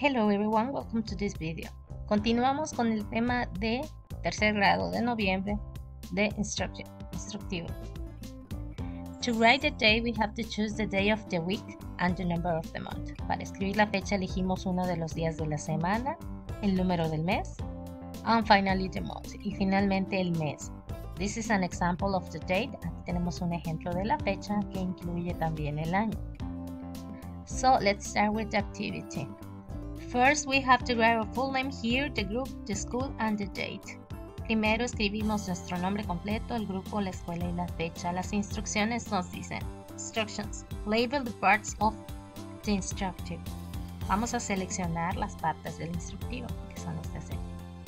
Hello everyone, welcome to this video. Continuamos con el tema de tercer grado de noviembre de instructivo. To write the day, we have to choose the day of the week and the number of the month. Para escribir la fecha elegimos uno de los días de la semana, el número del mes, and finally the month, y finalmente el mes. This is an example of the date. Aquí tenemos un ejemplo de la fecha que incluye también el año. So let's start with the activity. First, we have to write our full name here, the group, the school, and the date. Primero escribimos nuestro nombre completo, el grupo, la escuela y la fecha. Las instrucciones nos dicen: Instructions. Label the parts of the instructive. Vamos a seleccionar las partes del instructivo, que son estas aquí.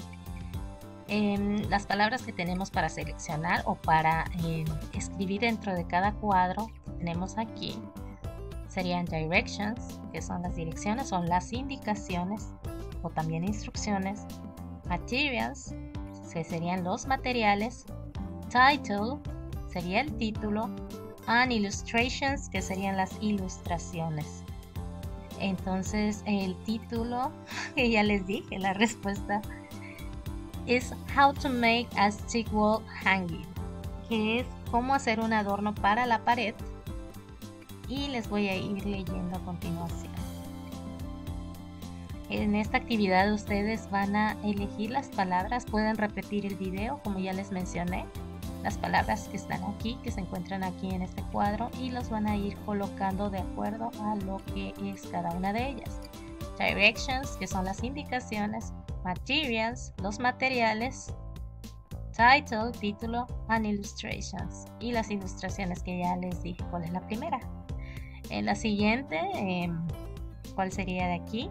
Las palabras que tenemos para seleccionar o para escribir dentro de cada cuadro que tenemos aquí serían directions, que son las direcciones, son las indicaciones o también instrucciones. Materials, que serían los materiales. Title, sería el título. And illustrations, que serían las ilustraciones. Entonces el título, que ya les dije, la respuesta es How to make a stick wall hanging, que es cómo hacer un adorno para la pared. Y les voy a ir leyendo a continuación. En esta actividad ustedes van a elegir las palabras, pueden repetir el video como ya les mencioné, las palabras que están aquí, que se encuentran aquí en este cuadro, y los van a ir colocando de acuerdo a lo que es cada una de ellas. Directions, que son las indicaciones. Materials, los materiales. Title, título. And illustrations, y las ilustraciones que ya les dije cuál es la primera. En la siguiente, ¿cuál sería de aquí?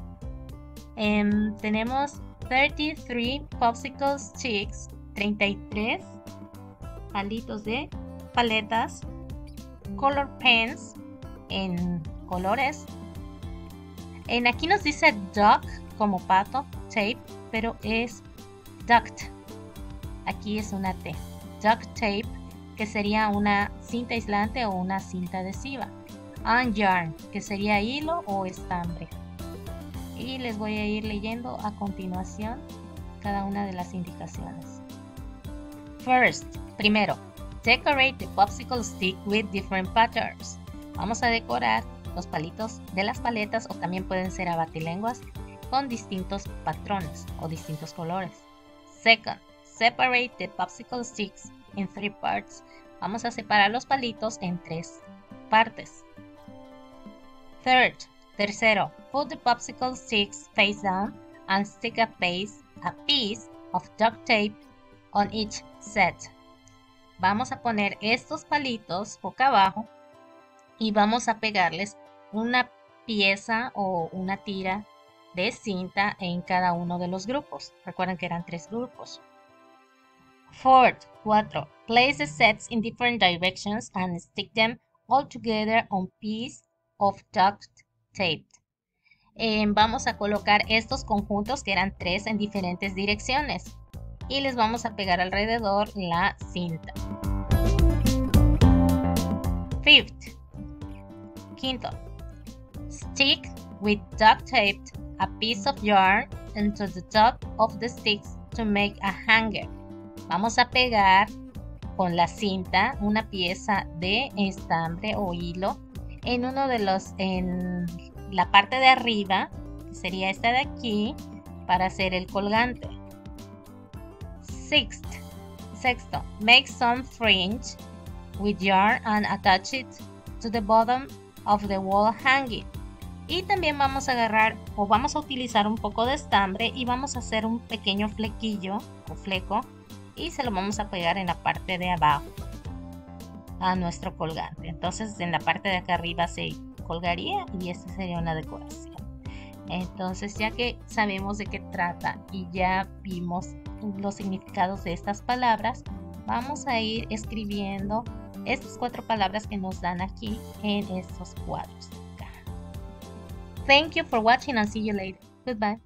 Tenemos 33 popsicle sticks, 33 palitos de paletas, color pens en colores. Aquí nos dice duck como pato, tape, pero es duct. Aquí es una T. Duct tape, que sería una cinta aislante o una cinta adhesiva. And yarn, que sería hilo o estambre. Y les voy a ir leyendo a continuación cada una de las indicaciones. First, primero, decorate the popsicle stick with different patterns. Vamos a decorar los palitos de las paletas, o también pueden ser abatilenguas, con distintos patrones o distintos colores. Second, separate the popsicle sticks in 3 parts. Vamos a separar los palitos en 3 partes. Third, tercero, put the popsicle sticks face down and stick a piece of duct tape on each set. Vamos a poner estos palitos boca abajo y vamos a pegarles una pieza o una tira de cinta en cada uno de los grupos. Recuerden que eran 3 grupos. Fourth, 4. Place the sets in different directions and stick them all together on piece of duct tape. Vamos a colocar estos conjuntos, que eran 3, en diferentes direcciones, y les vamos a pegar alrededor la cinta. Fifth, quinto, stick with duct tape a piece of yarn into the top of the sticks to make a hanger. Vamos a pegar con la cinta una pieza de estambre o hilo en la parte de arriba, que sería esta de aquí, para hacer el colgante. Sexto, make some fringe with yarn and attach it to the bottom of the wall hanging. Y también vamos a agarrar o vamos a utilizar un poco de estambre y vamos a hacer un pequeño flequillo o fleco y se lo vamos a pegar en la parte de abajo a nuestro colgante. Entonces en la parte de acá arriba se colgaría y esta sería una decoración. Entonces, ya que sabemos de qué trata y ya vimos los significados de estas palabras, vamos a ir escribiendo estas 4 palabras que nos dan aquí en estos cuadros. Thank you for watching and see you later. Goodbye.